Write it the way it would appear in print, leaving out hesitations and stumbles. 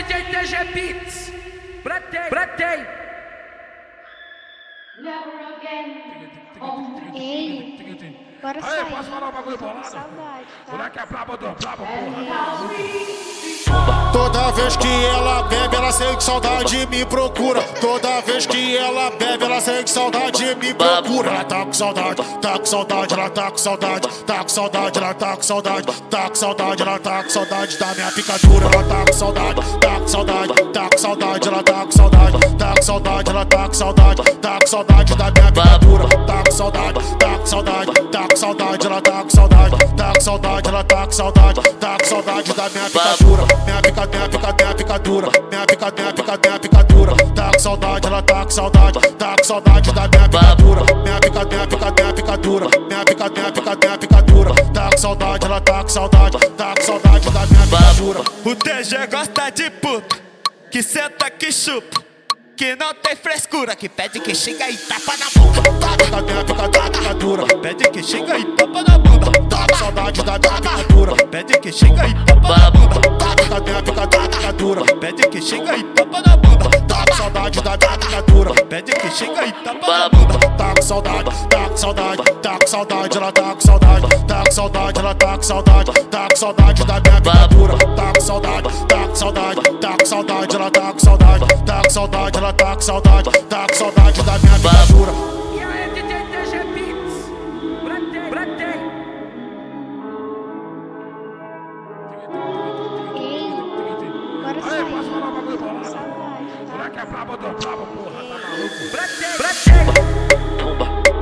DJ TG Beats. Bretei. Ei, bora sair. Posso falar um bagulho bolado? Saudade, tá? Moleque é brabo, porra. Toda vez que ela bebe, ela sente saudade me procura. Toda vez que ela bebe, ela sente saudade me procura. Ela tá com saudade, tá com saudade, ela tá com saudade, tá com saudade, ela tá com saudade, tá com saudade, ela tá com saudade da minha picadura. Ela tá com saudade, tá com saudade, tá com saudade, ela tá com saudade, tá com saudade, ela tá com saudade, tá com saudade da minha picadura. Tá com saudade, tá com saudade, tá com saudade, ela tá com saudade, tá com saudade, ela tá com saudade, tá com saudade da minha picadura. Minha picadura, minha picadura. Tá com saudade, ela tá com saudade, tá com saudade da minha picadura. Minha picadura, minha picadura. Tá com saudade, ela tá com saudade, tá com saudade da minha picadura. O TG gosta de puta, que senta, que chupa, que não tem frescura, que pede, que xinga e tapa na bunda. Minha picadura, Pede, que xinga e tapa na bunda. tá com saudade da minha picadura. Pede, que xinga e tapa na bunda. Minha picadura, Pede, que xinga e tapa na bunda. tá com saudade da minha picadura. Pede, que xinga e tapa na bunda. Tá com saudade, tá com saudade, tá com saudade, ela tá com saudade, tá com saudade, ela tá com saudade, tá com saudade da minha picadura. Tá com saudade, tá com saudade, tá com saudade, ela tá com saudade, tá com saudade, ela tá com saudade, tá com saudade da minha picadura. E aí, DJ TG Beats. Bretei. Ei, bora sair. Posso falar um bagulho bolado? Saudade, tá? Moleque é brabo, porra. Tá maluco? Bretei.